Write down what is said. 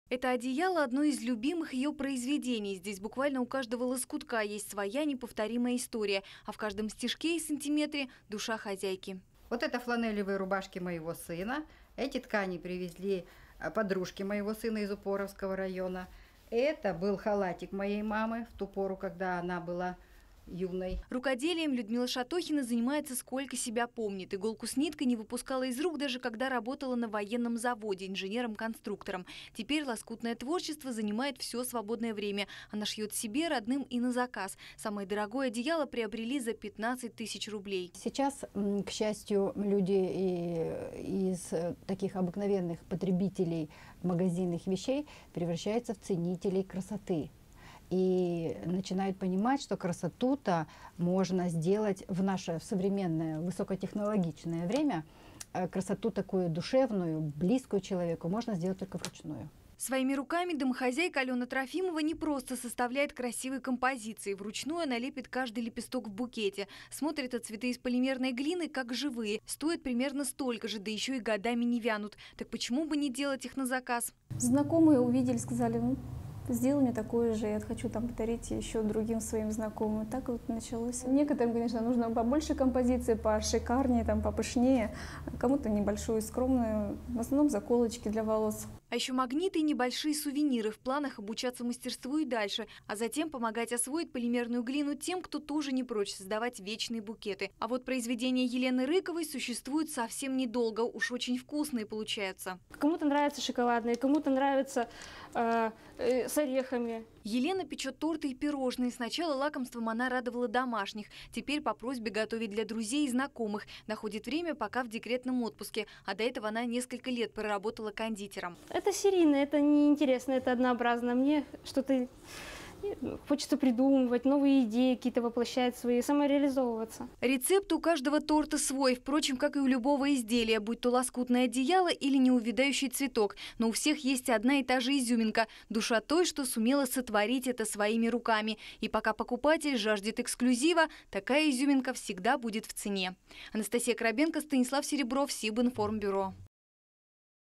Это одеяло – одно из любимых ее произведений. Здесь буквально у каждого лоскутка есть своя неповторимая история, а в каждом стежке и сантиметре – душа хозяйки. Вот это фланелевые рубашки моего сына. Эти ткани привезли подружки моего сына из Упоровского района. Это был халатик моей мамы в ту пору, когда она была юной. Рукоделием Людмила Шатохина занимается сколько себя помнит. Иголку с ниткой не выпускала из рук, даже когда работала на военном заводе инженером-конструктором. Теперь лоскутное творчество занимает все свободное время. Она шьет себе, родным и на заказ. Самое дорогое одеяло приобрели за 15 тысяч рублей. Сейчас, к счастью, люди из таких обыкновенных потребителей магазинных вещей превращаются в ценителей красоты. И начинают понимать, что красоту-то можно сделать в наше современное высокотехнологичное время. Красоту такую душевную, близкую человеку можно сделать только вручную. Своими руками домохозяйка Алена Трофимова не просто составляет красивые композиции. Вручную она лепит каждый лепесток в букете. Смотрит на цветы из полимерной глины как живые. Стоят примерно столько же, да еще и годами не вянут. Так почему бы не делать их на заказ? Знакомые увидели, сказали: ну, сделай мне такое же, я хочу там подарить еще другим своим знакомым. Так вот началось. Некоторым, конечно, нужно побольше композиции, пошикарнее, там, попышнее. Кому-то небольшую, скромную. В основном заколочки для волос. А еще магниты и небольшие сувениры. В планах обучаться мастерству и дальше. А затем помогать освоить полимерную глину тем, кто тоже не прочь создавать вечные букеты. А вот произведения Елены Рыковой существуют совсем недолго. Уж очень вкусные получаются. Кому-то нравятся шоколадные, кому-то нравятся с орехами. Елена печет торты и пирожные. Сначала лакомством она радовала домашних. Теперь по просьбе готовит для друзей и знакомых. Находит время, пока в декретном отпуске. А до этого она несколько лет проработала кондитером. Это серийно, это неинтересно, это однообразно. Мне что-то хочется придумывать, новые идеи какие-то воплощать свои, самореализовываться. Рецепт у каждого торта свой, впрочем, как и у любого изделия, будь то лоскутное одеяло или неувядающий цветок. Но у всех есть одна и та же изюминка – душа той, что сумела сотворить это своими руками. И пока покупатель жаждет эксклюзива, такая изюминка всегда будет в цене. Анастасия Коробенко, Станислав Серебров, Сибинформбюро.